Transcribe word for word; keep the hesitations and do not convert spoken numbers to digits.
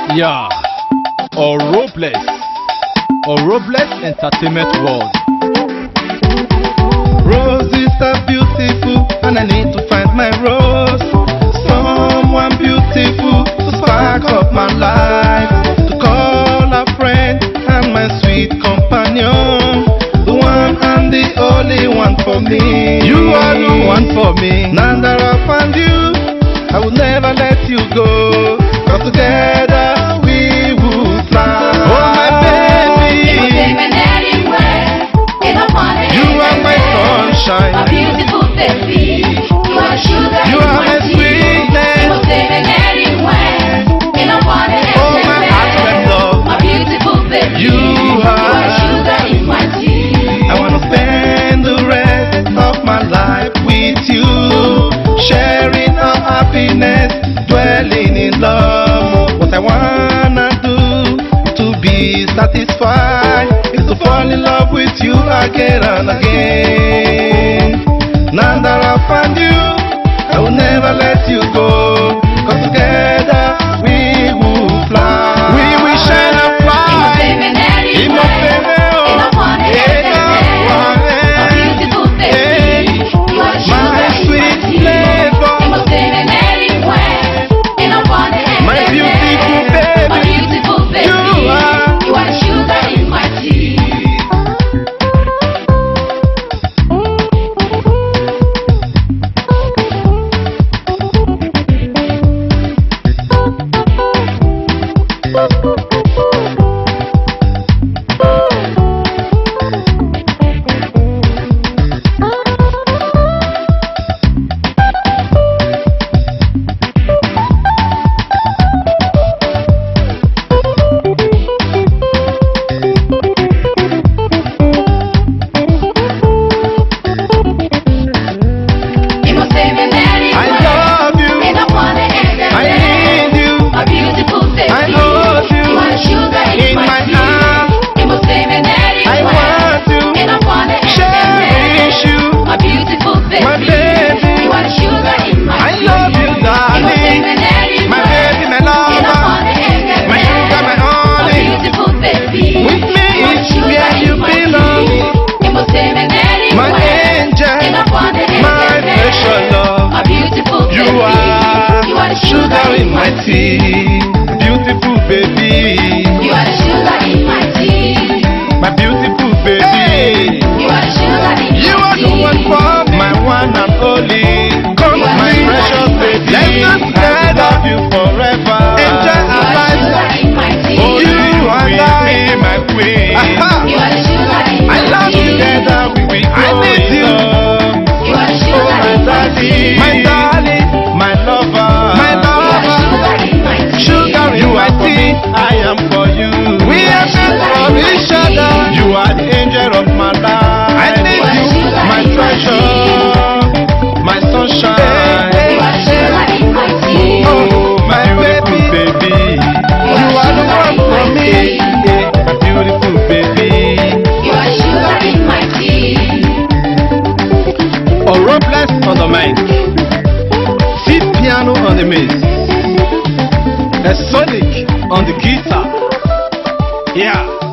Yeah, or Robles, or Robles Entertainment World. Roses are beautiful, and I need to find my rose. Someone beautiful to spark up my life, to call a friend and my sweet companion, the one and the only one for me. You are the one for me. Now that I found you, I will never let you go. Cause together we will fly. Oh my baby, you are my sunshine, my beautiful baby. You are sugar, you are my sweetness. Oh my heart and love, my beautiful baby. You are sugar in my tea. I wanna spend the rest of my life with you, sharing our happiness, dwelling in love. What I wanna do to be satisfied is to fall in love with you again and again. Now that I found you, I will never let you go. Cause together we will fly. We will shine and fly. In my baby, beautiful baby. You are the sugar in my tea. My beautiful baby. You are the sugar in my tea. You are the one for me, my one and only. Come, my precious baby. Let's just I love you forever. Enjoy our life. Oh, you are me, my queen. You are the sugar in my I love you. Together we will I need you. You are the sugar in my tea. My darling, my lover, my lover. Sugar in my tea, I am for you. We are meant for each other. You are the angel of my life. I need you, my treasure, my sunshine. You are sugar in my tea. Oh, my baby, baby. You are the one for me. My beautiful baby. You are sugar in my tea. Or Robles on the mic, Seed Piano on the mix, a Sonic on the guitar. Yeah.